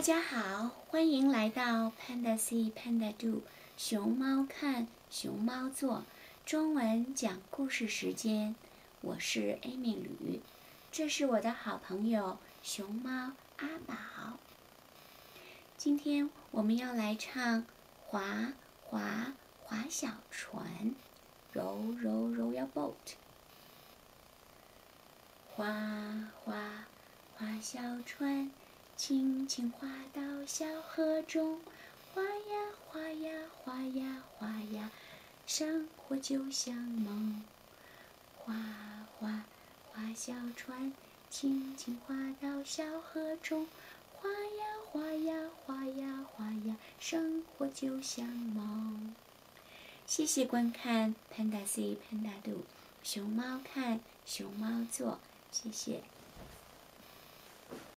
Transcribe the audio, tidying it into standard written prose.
家好，欢迎来到 Panda See Panda Do 熊猫看熊猫做中文讲故事时间。我是 Amy 吕，这是我的好朋友熊猫阿宝。今天我们要来唱划划划小船 ，Row row row your boat。划划划小船，轻轻划到小河中，划呀划呀划呀划呀，生活就像梦。划划划小船，轻轻划到小河中，划呀划呀划呀划呀，生活就像梦。谢谢观看 Panda See Panda Do 熊猫看熊猫做，谢谢。